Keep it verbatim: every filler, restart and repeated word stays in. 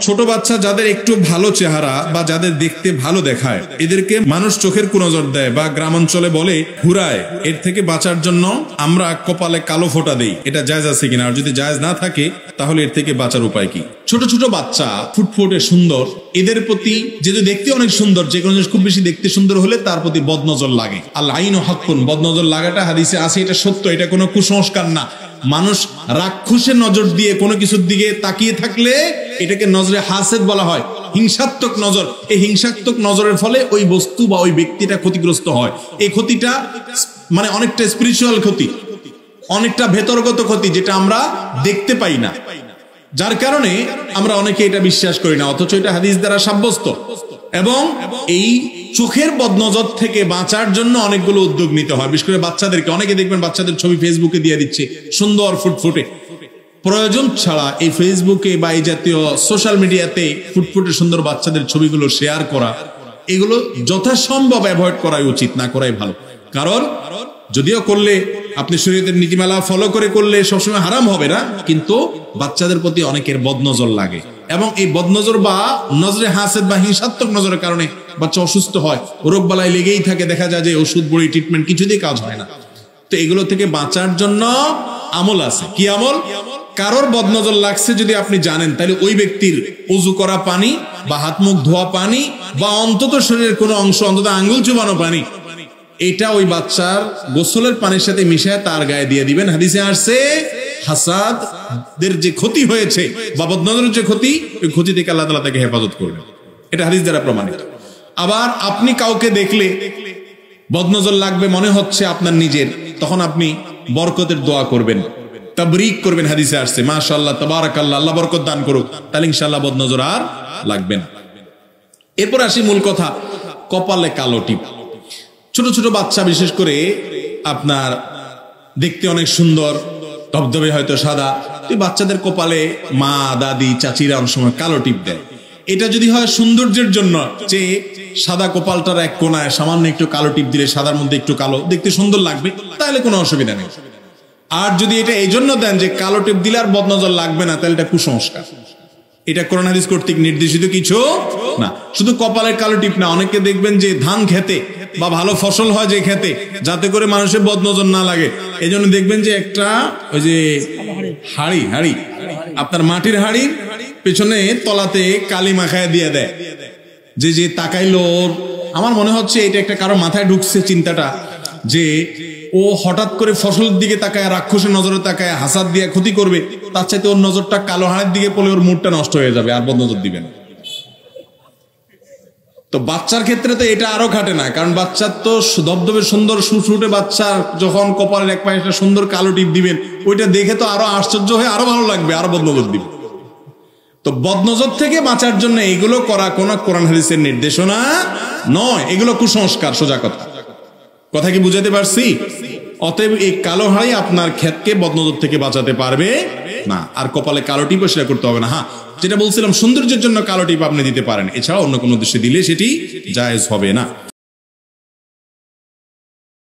ছোট বাচ্চা যাদের একটু ভালো চেহারা বা যাদের দেখতে ভালো দেখায়, এদেরকে মানুষ চোখের কুনজর দেয় বা গ্রামাঞ্চলে বলে ঘুরায়। এর থেকে বাঁচার জন্য আমরা কপালে কালো ফোঁটা দেই। এটা জায়েজ আছে কিনা? আর যদি জায়েজ না থাকে তাহলে এর থেকে বাঁচার উপায় কি? ছোট ছোট বাচ্চা ফুটফুটে সুন্দর, এদের প্রতি যেহেতু দেখতে অনেক সুন্দর, যে কোনো জিনিস খুব বেশি দেখতে সুন্দর হলে তার প্রতি বদনজর লাগে। আল্লাহ আইন ও হাক্কুন, বদনজর লাগাটা হাদিসে আছে, এটা সত্য, এটা কোনো কুসংস্কার না। মানুষ রাক্ষসের নজর দিয়ে কোনো কিছুর দিকে তাকিয়ে থাকলে এটাকে নজরে হাসেদ বলা হয়, হিংসাত্মক নজর। এই হিংসাত্মক নজরের ফলে ওই বস্তু বা ওই ব্যক্তিটা ক্ষতিগ্রস্ত হয়। এই ক্ষতিটা মানে অনেকটা স্পিরিচুয়াল ক্ষতি, অনেকটা ভেতরগত ক্ষতি, যেটা আমরা দেখতে পাই না, যার কারণে আমরা অনেকে এটা বিশ্বাস করি না, অথচ এটা হাদিস দ্বারা সাব্যস্ত। এবং এই চোখের বদনজর থেকে বাঁচার জন্য অনেকগুলো উদ্যোগ নিতে হয়, বিশেষ করে বাচ্চাদেরকে। অনেকে দেখবেন বাচ্চাদের ছবি ফেসবুকে দিয়ে দিচ্ছে সুন্দর ফুটফুটে, প্রয়োজন ছাড়া এই ফেসবুকে বা এই জাতীয় সোশ্যাল মিডিয়াতে ফুটফুটে সুন্দর বাচ্চাদের ছবিগুলো শেয়ার করা, এগুলো যথাসম্ভব অ্যাভয়েড করাই উচিত, না করাই ভালো। কারণ যদিও করলে আপনি শরীয়তের নীতিমালা ফলো করে করলে সবসময় হারাম হবে না, কিন্তু বাচ্চাদের প্রতি অনেকের বদনজর লাগে, এবং এই বদনজর বা নজরে হাসেদ বা হিংসাত্মক নজরের কারণে বাচ্চা অসুস্থ হয়, রোগ বালাই লেগেই থাকে, দেখা যায় যে ওষুধ বড়ি ট্রিটমেন্ট কিছুতেই কাজ হয় না। তো এগুলো থেকে বাঁচার জন্য আমল আছে। কি আমল? কারোর বদনজর লাগছে যদি আপনি জানেন, তাহলে ওই ব্যক্তির ওযু করা পানি বা হাত মুখ ধোয়া পানি বা অন্তত শরীরের কোনো অংশ, অন্তত আঙ্গুল চুবানো পানি, এটা ওই বাচ্চার গোসলের পানির সাথে মিশিয়ে তার গায়ে দিয়ে দিবেন। হাদিসে আসছে হাসাদের যে ক্ষতি হয়েছে বা বদনজরের যে ক্ষতি, ওই ক্ষতি থেকে আল্লাহ তাআলা তাকে হেফাজত করবেন। এটা হাদিস দ্বারা প্রমাণিত। আবার আপনি কাউকে দেখলে বদনজর লাগবে মনে হচ্ছে আপনার নিজের, তখন আপনি বরকতের দোয়া করবেন, তাবরিক করবেন। হাদিসে আসছে মাশাআল্লাহ, তাবারাকাল্লাহ, আল্লাহ বরকত দান করুক, তাহলে ইনশাআল্লাহ বদনজর আর লাগবে না। এরপর আসি মূল কথা, কপালে কালো টিপ। ছোট ছোট বাচ্চা বিশেষ করে আপনার দেখতে অনেক সুন্দর, ধবধবে হয়তো সাদা, এই বাচ্চাদের কপালে মা, দাদি, চাচিরা অনেক সময় কালো টিপ দেয়। এটা যদি হয় সৌন্দর্যের জন্য, যে সাদা কপালটার এক কোনায় সামান্য একটু কালো টিপ দিলে সাদার মধ্যে একটু কালো, দেখতে সুন্দর লাগবে, তাহলে কোনো অসুবিধা নেই। আর যদি এটা এই জন্য দেন যে কালো টিপ দিলে আর বদনজর লাগবে না, তাহলে এটা কুসংস্কার। এটা কোরআন হাদিস কর্তৃক নির্দেশিত কিছু না। শুধু কপালের কালো টিপ না, অনেকে দেখবেন যে ধান খেতে বা ভালো ফসল হয় যে খেতে, যাতে করে মানুষের বদনজর না লাগে, এই জন্য দেখবেন যে একটা ওই যে হাড়ি হাড়ি আপনার মাটির হাড়ির পেছনে তলাতে কালি মাখায় দিয়ে দেয়, যে যে তাকাইলো। আমার মনে হচ্ছে এটা একটা কারো মাথায় ঢুকছে চিন্তাটা, যে ও হঠাৎ করে ফসলের দিকে তাকায়, রাক্ষসের নজরে তাকায়, হাসাদ দিয়ে ক্ষতি করবে, তার চাইতে ওর নজরটা কালো হাড়ের দিকে পড়লে ওর মুডটা নষ্ট হয়ে যাবে, আর বদনজর দিবে না। তো বাচ্চার ক্ষেত্রে তো এটা আরো খাটে না, কারণ বাচ্চার তো ধবধবে সুন্দর সুটসুটে বাচ্চার যখন কপালের এক পাশে একটা সুন্দর কালো টিপ দিবেন, ওইটা দেখে তো আরো আশ্চর্য হয়ে আরো ভালো লাগবে, আরো বদনজর দিবে। তো বদনজর থেকে বাঁচার জন্য এগুলো করা কোনো কোরআন হাদিসের নির্দেশনা নয়, এগুলো কুসংস্কার। সোজা কথা, কথা কি বুঝাতে পারছি? অতএব এই কালো হাড়ি আপনার ক্ষেতকে বদনজর থেকে বাঁচাতে পারবে না। আর কপালে কালো টিপও সেটা করতে হবে না। হ্যাঁ, যেটা বলছিলাম সৌন্দর্যের জন্য কালো টিপ আপনি দিতে পারেন, এছাড়া অন্য কোনো উদ্দেশ্যে দিলে সেটি জায়েজ হবে না।